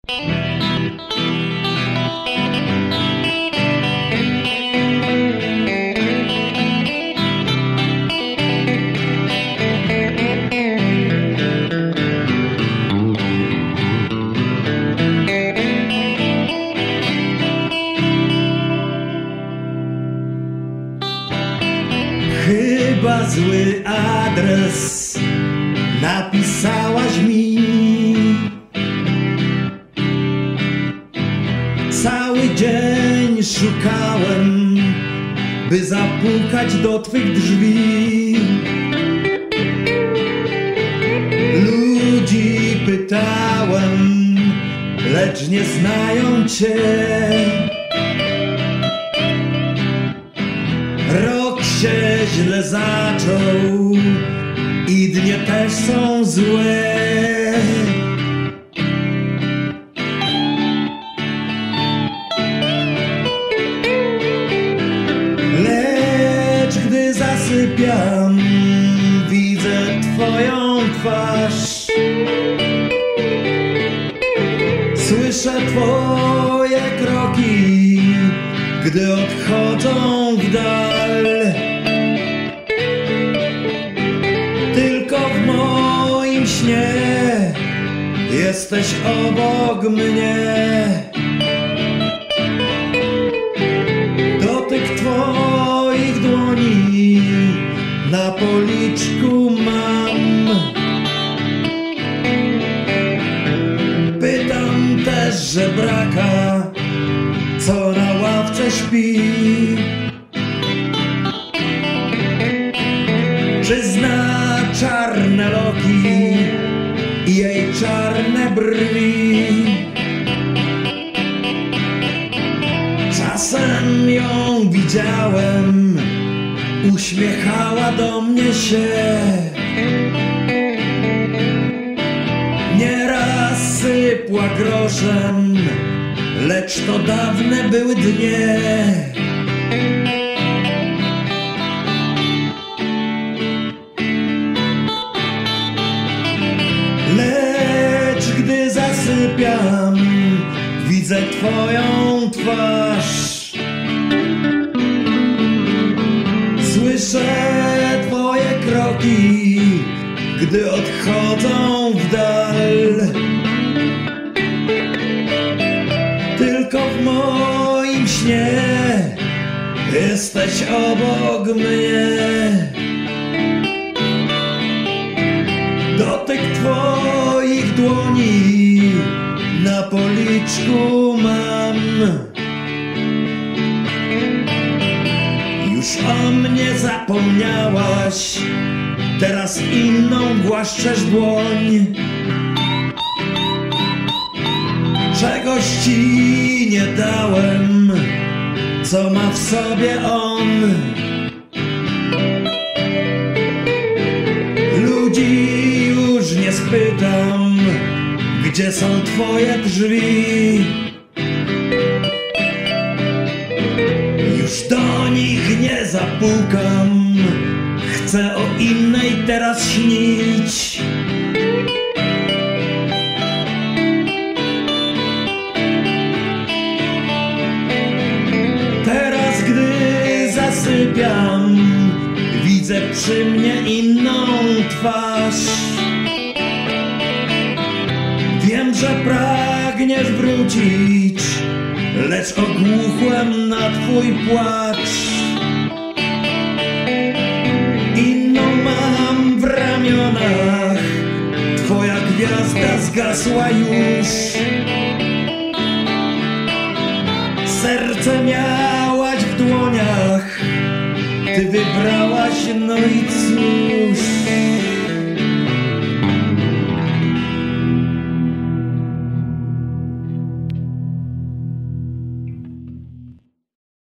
Chyba zły adres napisałaś mi. Cały dzień szukałem, by zapukać do twych drzwi. Ludzi pytałem, lecz nie znają cię. Rok się źle zaczął i dnie też są złe. Lecz gdy zasypiam, widzę twoją twarz. Słyszę twoje kroki, gdy odchodzą w dal. Tylko w moim śnie jesteś obok mnie. Dotyk twoich dłoni na policzku mam. Pytam też żebraka, co na ławce śpi. Czy zna czarne loki i jej czarne brwi? Czasem ją widziałem, uśmiechała do mnie się. Nieraz sypła groszem, lecz to dawne były dnie. Lecz gdy zasypiam, widzę twoją twarz. Słyszę twoje kroki, gdy odchodzą w dal. Tylko w moim śnie jesteś obok mnie. Dotyk twoich dłoni na policzku mam. Już o mnie zapomniałaś, teraz inną głaszczesz dłoń. Czegoś ci nie dałem, co ma w sobie on. Ludzi już nie spytam, gdzie są twoje drzwi. Już do nich nie zapukam, chcę o innej teraz śnić. Teraz gdy zasypiam, widzę przy mnie inną twarz. Wiem, że pragniesz wrócić, lecz ogłuchłem na twój płacz. Inną mam w ramionach, twoja gwiazda zgasła już. Serce miałaś w dłoniach, ty wybrałaś, no i cóż.